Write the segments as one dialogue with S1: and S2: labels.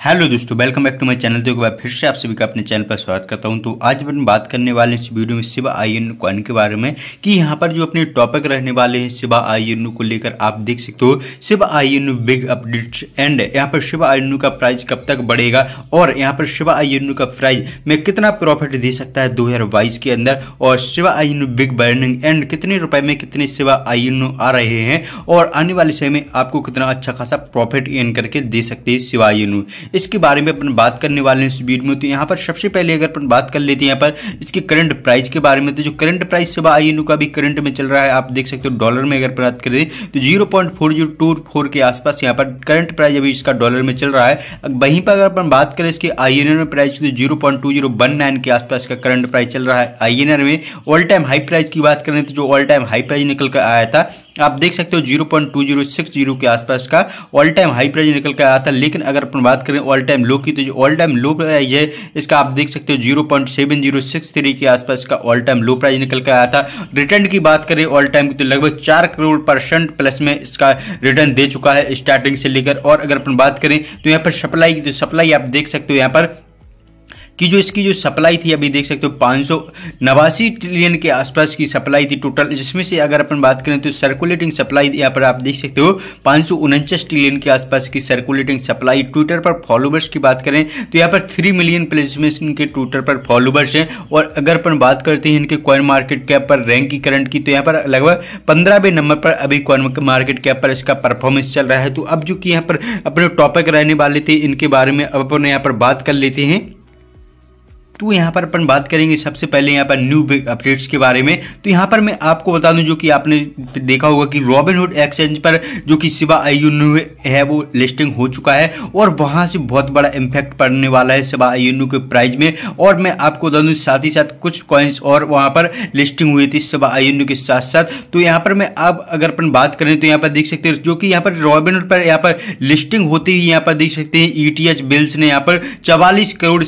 S1: Hello दोस्तों, welcome back to my channel. तो एक बार फिर से आप सभी का अपने चैनल पर स्वागत करता हूं। तो आज अपन बात करने वाले हैं इस वीडियो में शिबा आईएनओ कॉइन के बारे में कि यहां पर जो अपने टॉपिक रहने वाले हैं शिबा आईएनओ को लेकर आप देख सकते हो Shiba Inu big updates and यहां पर शिबा आईएनओ का प्राइस कब तक बढ़ेगा और यहां पर शिबा आईएनओ का प्राइस में कितना प्रॉफिट दे सकता है 2022 के अंदर, और Shiba Inu big burning and कितने रुपए में कितने शिबा आईएनओ आ रहे हैं और आने वाले समय में आपको कितना अच्छा खासा प्रॉफिट अर्न करके दे सकते हैं शिबा आईएनओ। इसके बारे में अपन बात करने वाले हैं इस वीडियो में। तो यहाँ पर सबसे पहले अगर अपन बात कर लेते हैं यहाँ पर इसके करंट प्राइस के बारे में, तो जो करंट प्राइस शिबा आईएनओ का भी करंट में चल रहा है आप देख सकते हो। डॉलर में अगर बात करें तो 0.4024 के आसपास यहाँ पर करंट प्राइस अभी इसका डॉलर में चल रहा है। वहीं पर अगर अपन बात करें इसके आईएनआर में प्राइस तो 0.2019 के आसपास का करंट प्राइस चल रहा है। आईएनआर में ऑल टाइम हाई प्राइस की बात करें तो जो ऑल टाइम हाई प्राइस निकल कर आया था आप देख सकते हो 0.2060 के आसपास का ऑल टाइम हाई प्राइस निकल कर आया था। लेकिन अगर अपन बात करें ऑल टाइम लो की तो जो ऑल टाइम लो प्राइस है इसका आप देख सकते हो 0.7063 के आसपास का ऑल टाइम लो प्राइस निकल कर आया था। रिटर्न की बात करें ऑल टाइम की तो लगभग 4 करोड़% प्लस में इसका रिटर्न दे चुका है स्टार्टिंग से लेकर। और अगर अपन बात करें तो यहाँ पर सप्लाई की, तो सप्लाई आप देख सकते हो यहाँ पर कि जो इसकी जो सप्लाई थी अभी देख सकते हो 589 ट्रिलियन के आसपास की सप्लाई थी टोटल, जिसमें से अगर अपन बात करें तो सर्कुलेटिंग सप्लाई यहाँ पर आप देख सकते हो 549 ट्रिलियन के आसपास की सर्कुलेटिंग सप्लाई। ट्विटर पर फॉलोवर्स की बात करें तो यहाँ पर 3 मिलियन प्लस में इनके ट्विटर पर फॉलोवर्स हैं। और अगर अपन बात करते हैं इनके कॉइन मार्केट कैप पर रैंक की करंट की तो यहाँ पर लगभग 15वें नंबर पर अभी कॉइन मार्केट कैप पर इसका परफॉर्मेंस चल रहा है। तो अब जो कि यहाँ पर अपने टॉपिक रहने वाले थे इनके बारे में अब अपन यहाँ पर बात कर लेते हैं। तो यहाँ पर अपन बात करेंगे सबसे पहले यहाँ पर न्यू बिग अपडेट्स के बारे में। तो यहाँ पर मैं आपको बता दूं जो कि आपने देखा होगा कि रॉबिनहुड एक्सचेंज पर जो कि शिबा आईएनओ है वो लिस्टिंग हो चुका है और वहाँ से बहुत बड़ा इम्पैक्ट पड़ने वाला है शिबा आईएनओ के प्राइस में। और मैं आपको बता दूं साथ ही साथ कुछ कॉइन्स और वहाँ पर लिस्टिंग हुई थी शिबा आईएनओ के साथ साथ। तो यहाँ पर मैं आप अगर अपन बात करें तो यहाँ पर देख सकते हैं जो कि यहाँ पर रॉबिनहुड पर यहाँ पर लिस्टिंग होते ही यहाँ पर देख सकते हैं ईटीएच बिल्स ने यहाँ पर 44 करोड़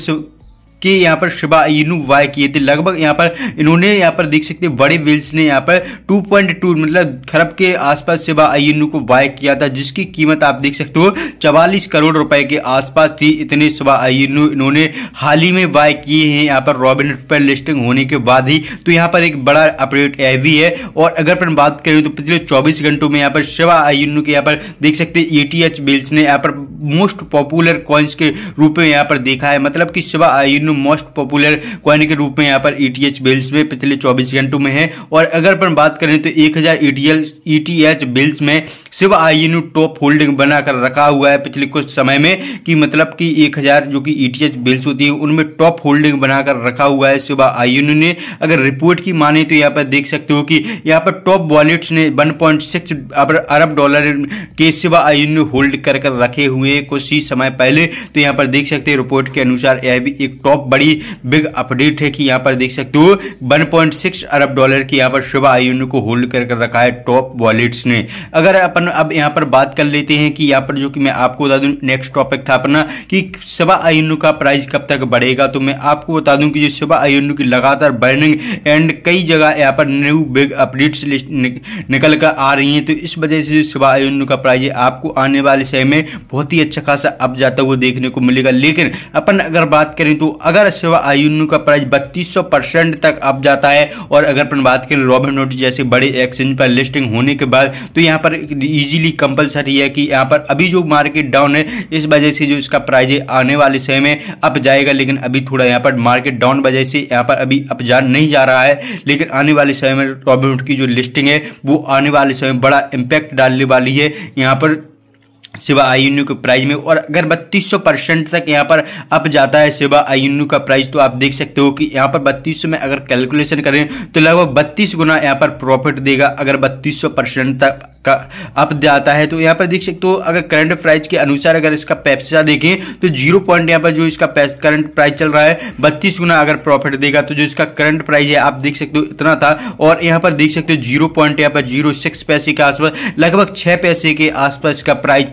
S1: कि यहाँ पर शिबा आईएनओ बाय किए थे। लगभग यहाँ पर इन्होंने यहाँ पर देख सकते हैं बड़े व्हील्स ने यहाँ पर 2.2 मतलब खरब के आसपास शिबा आईएनओ को बाय किया था, जिसकी कीमत आप देख सकते हो 44 करोड़ रुपए के आसपास थी। इतने शिबा आईएनओ इन्होंने हाल ही में बाय किए हैं यहाँ पर रॉबिनहुड पर लिस्टिंग होने के बाद ही। तो यहाँ पर एक बड़ा अपडेट यह भी है। और अगर अपन बात करें तो पिछले 24 घंटों में यहाँ पर शिबा आईएनओ के यहाँ पर देख सकते हैं ईटीएच बिल्स ने यहाँ पर मोस्ट पॉपुलर कॉइन्स के रूप में यहाँ पर देखा है। मतलब कि Shiba Inu most popular coin के रूप में यहाँ पर ईटीएच बिल्स में पिछले 24 घंटों में है। और अगर अपन बात करें तो 1000 ईटीएच बिल्स में शिबा आईएनओ टॉप होल्डिंग बनाकर रखा हुआ है पिछले कुछ समय में, कि मतलब कि 1000 जो कि ईटीएच बिल्स होती है उनमें टॉप होल्डिंग बनाकर रखा हुआ है शिबा आईएनओ ने। अगर रिपोर्ट की माने तो यहाँ पर देख सकते हो कि यहाँ पर टॉप वॉलेट्स ने 1.6 अरब डॉलर के शिबा आईएनओ होल्ड कर रखे हुए कुछ ही समय पहले। तो यहाँ पर देख सकते हैं रिपोर्ट के अनुसार यह भी एक टॉप बड़ी बिग अपडेट है कि यहाँ पर देख सकते हो 1.6 अरब डॉलर की यहाँ पर शिबा आईएनओ को होल्ड कर रखा है टॉप वॉलेट्स ने। अगर अपन अब यहाँ पर बात कर लेते हैं कि यहाँ पर जो कि मैं आपको बता दूं नेक्स्ट टॉपिक था अपना कि शिबा आईएनओ का प्राइस कब तक बढ़ेगा। तो मैं आपको बता दूं कि जो शिबा आईएनओ की लगातार बर्निंग एंड कई जगह यहाँ पर न्यू बिग अपडेट्स निकल कर आ रही हैं, तो इस वजह से जो शिबा आईएनओ का प्राइस आपको आने वाले समय में बहुत ही अच्छा खासा अप जाता हुआ देखने को मिलेगा। लेकिन अपन अगर बात करें तो अगर शिबा आईएनओ का प्राइस 3200% तक अप जाता है और अगर अपन बात करें रॉबिनहुड जैसे बड़े एक्सचेंज पर लिस्टिंग होने के बाद तो यहाँ पर इजीली कंपलसरी है कि यहाँ पर अभी जो मार्केट डाउन है इस वजह से जो इसका प्राइस आने वाले समय में अप जाएगा। लेकिन अभी थोड़ा यहाँ पर मार्केट डाउन वजह से यहाँ पर अभी अप जा नहीं जा रहा है। लेकिन आने वाले समय में रॉबिनहुड की जो लिस्टिंग है वो आने वाले समय में बड़ा इम्पैक्ट डालने वाली है यहाँ पर शिबा आईएनओ के प्राइस में। और अगर 3200% तक यहाँ पर अप जाता है शिबा आईएनओ का प्राइस तो आप देख सकते हो कि यहाँ पर 3200 में अगर कैलकुलेशन करें तो लगभग 32 गुना यहाँ पर प्रॉफिट देगा अगर 3200% तक का अप जाता है। तो यहाँ पर देख सकते हो अगर करंट प्राइस के अनुसार अगर इसका पैसा देखें तो 0 पॉइंट यहाँ पर जो इसका करंट प्राइस चल रहा है 32 गुना अगर प्रॉफिट देगा तो जो इसका करंट प्राइस है आप देख सकते हो इतना था। और यहाँ पर देख सकते हो 0 पॉइंट यहाँ पर 06 पैसे के आसपास लगभग 6 पैसे के आसपास का प्राइस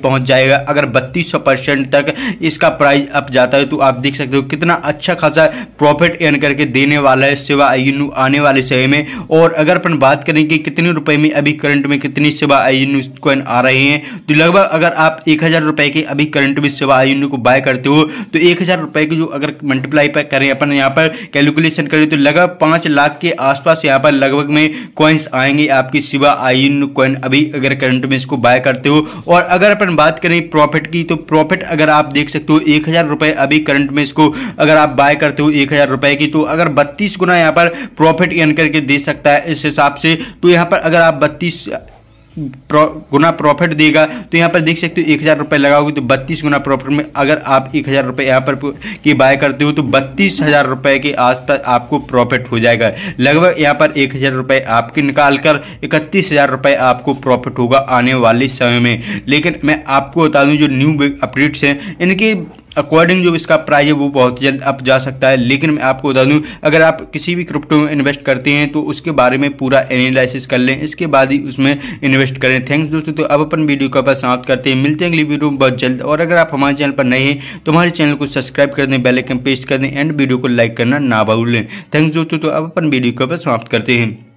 S1: पहुंच जाएगा। अगर 3200% तक इसका प्राइस अप जाता है तो आप देख सकते हो कितना अच्छा खासा प्रॉफिट अर्न करके देने वाला है शिबा आईएनओ आने वाले समय में। और अगर अपन बात करें कि कितने रुपए में अभी करंट में कितनी शिबा आईएनओ कॉइन आ रहे हैं, तो लगभग अगर आप 1000 रुपए के अभी करंट में शिबा आईएनओ को बाय करते हो तो 1000 रुपए की जो अगर मल्टीप्लाई पर करें अपन यहाँ पर कैलकुलेशन करें तो लगभग 5 लाख के आसपास यहाँ पर लगभग में कॉइन्स आएंगे आपकी शिबा आईएनओ कॉइन अभी अगर करंट में इसको बाय करते हो। और अगर अपन बात करें प्रॉफिट की तो प्रॉफिट अगर आप देख सकते हो 1000 रुपए अभी करंट में इसको अगर आप बाय करते हो 1000 रुपए की, तो अगर 32 गुना यहाँ पर प्रॉफिट अर्न करके दे सकता है इस हिसाब से। तो यहाँ पर अगर आप 32 गुना प्रॉफिट देगा तो यहाँ पर देख सकते हो 1000 रुपए लगाओगे तो 32 गुना प्रॉफिट में अगर आप 1000 रुपए यहाँ पर की बाय करते हो तो 32,000 रुपए के आसपास आपको प्रॉफिट हो जाएगा। लगभग यहाँ पर 1000 रुपए आपके निकाल कर 31,000 रुपए आपको प्रॉफिट होगा आने वाले समय में। लेकिन मैं आपको बता दूं जो न्यू अपडेट्स हैं इनके अकॉर्डिंग जो इसका प्राइस है वो बहुत जल्द अप जा सकता है। लेकिन मैं आपको बता दूं अगर आप किसी भी क्रिप्टो में इन्वेस्ट करते हैं तो उसके बारे में पूरा एनालिसिस कर लें, इसके बाद ही उसमें इन्वेस्ट करें। थैंक्स दोस्तों। तो अब अपन वीडियो का बस समाप्त करते हैं, मिलते हैं अगली वीडियो में बहुत जल्द। और अगर आप हमारे चैनल पर नए हैं तो हमारे चैनल को सब्सक्राइब कर दें, बेल आइकन प्रेस कर दें एंड वीडियो को लाइक करना ना भूलें। थैंक्स दोस्तों। तो अब अपन वीडियो का बस समाप्त करते हैं।